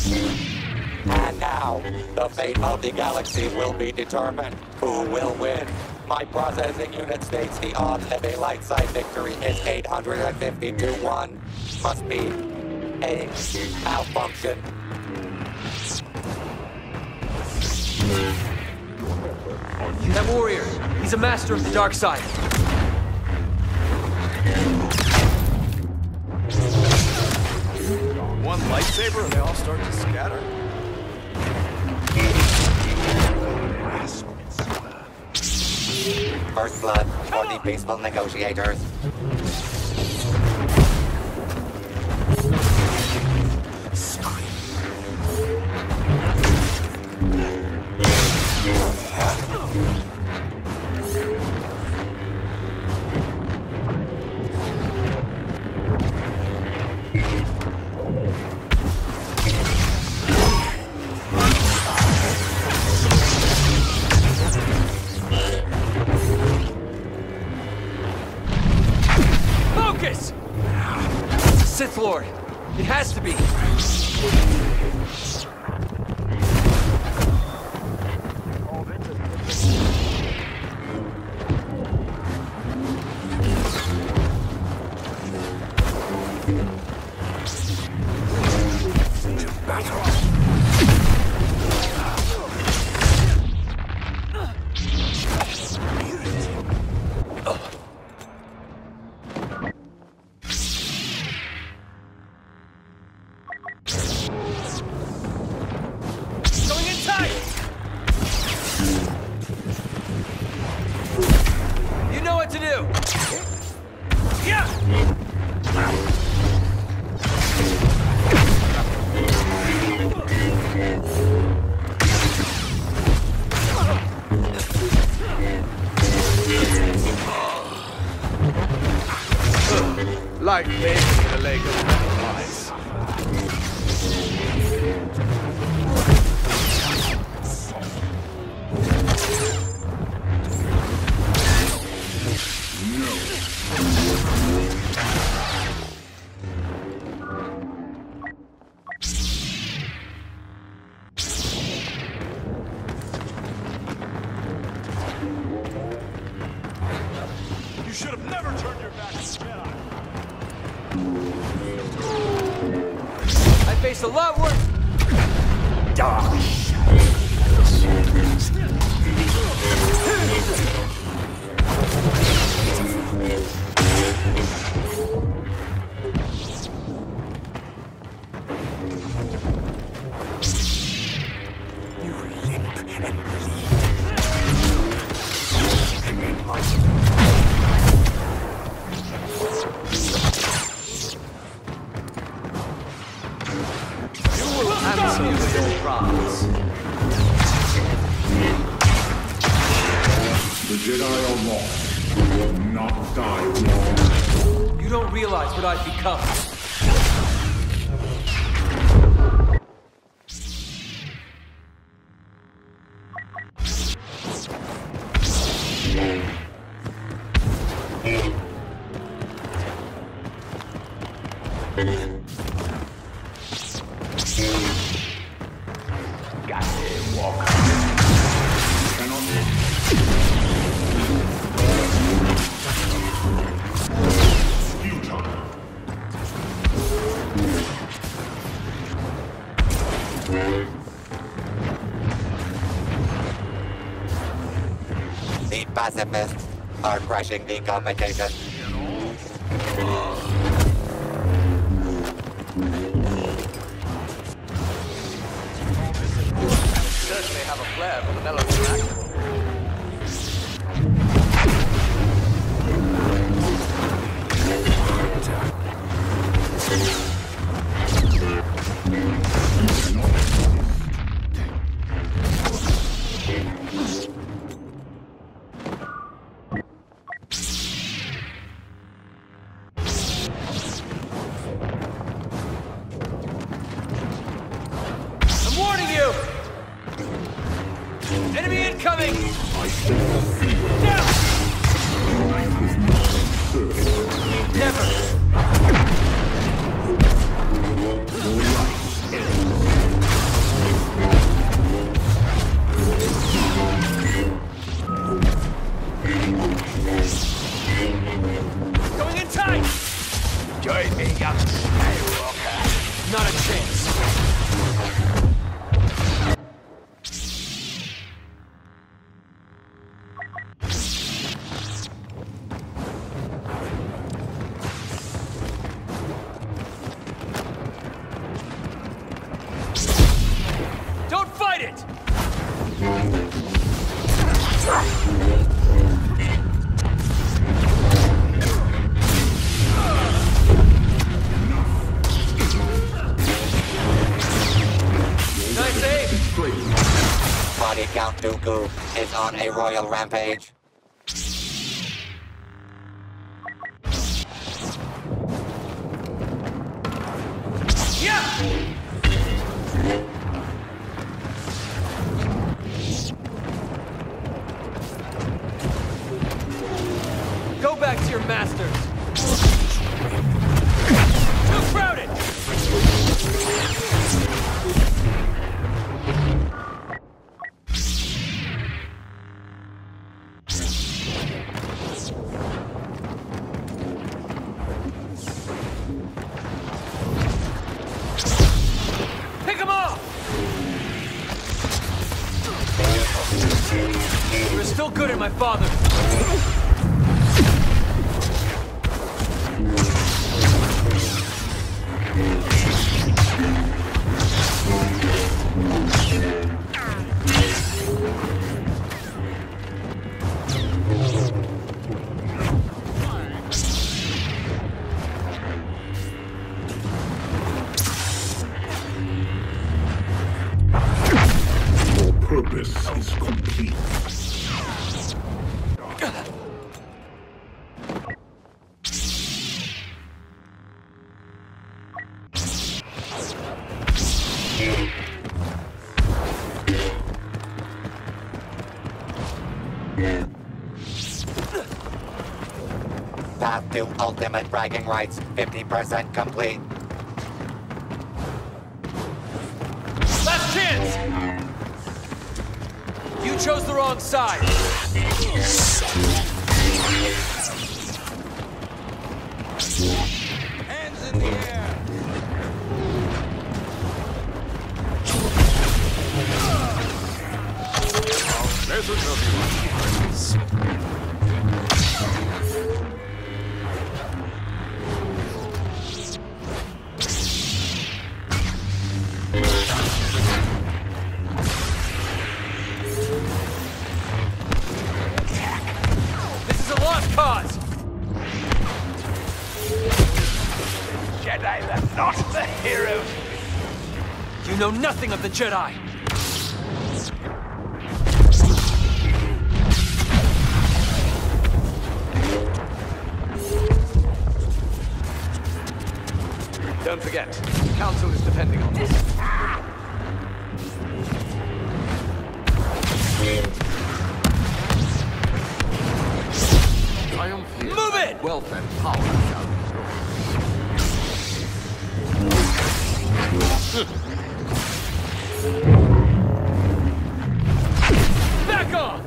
And now, the fate of the galaxy will be determined. Who will win? My processing unit states the odds of a light side victory is 850 to 1. Must be a malfunction. That warrior, he's a master of the dark side. One lightsaber and they all start to scatter. First blood for the peaceful negotiators. Focus! Sith Lord. It has to be. You know what to do! Yeah! Like baby in a lake of butterflies. You should have never turned your back on Jedi. I face a lot worse. Dark. You limp and bleed. Answer with your promise. The Jedi are lost. You will not die long. You don't realize what I've become. Goddamn walker. The pacifists are crushing the competition. Certainly have a flair for the melodramatic. I'm warning you! Enemy incoming! Down! Never! a young Skywalker. Not a chance. Don't fight it! Nice aim! Body Count Dooku is on a royal rampage. Yeah! Go back to your masters! Too crowded! Pick 'em off! You're still good at my father. Your purpose is complete. Path to ultimate bragging rights, 50% complete. Last chance! You chose the wrong side. Hands in the air! Pleasant of you. This is a lost cause! Jedi, they're not the heroes. You know nothing of the Jedi! Don't forget, the Council is depending on this. Triumphant. Move it! Well-fed power. Back off!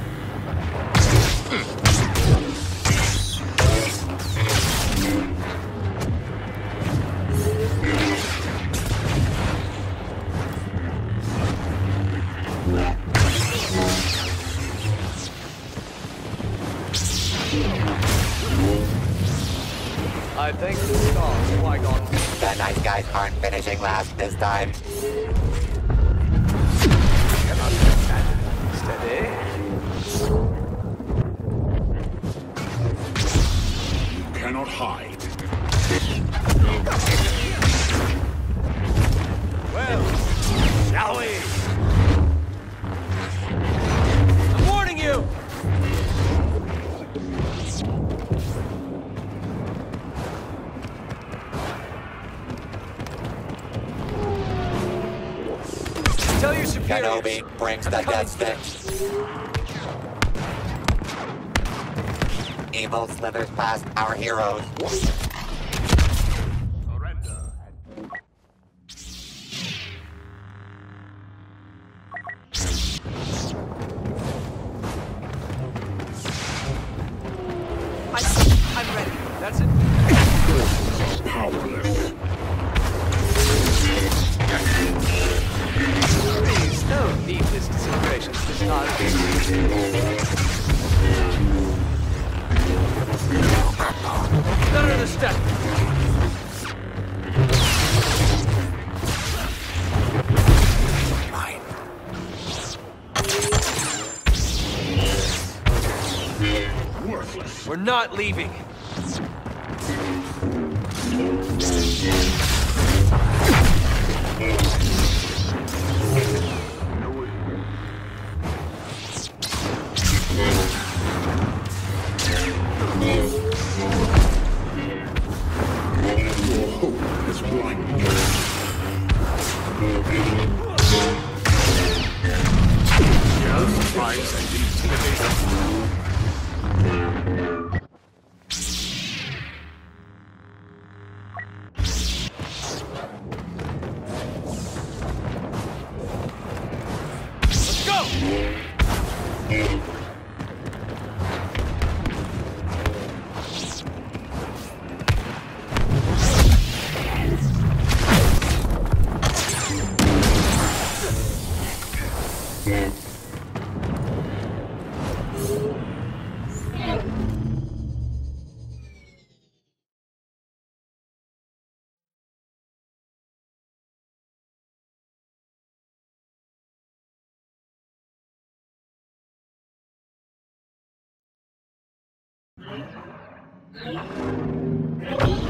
I thank the stars, Qui-Gon. The nice guys aren't finishing last this time. Cannot stand it. Steady. You cannot hide. Well, shall we? I'm warning you! Tell your superiors. Kenobi brings the death stick. Evil slithers past our heroes. Surrender. I'm ready. That's it. Power. not leaving. Your hope has blinded you. Surprise and intimidation. Let's go! Thank you.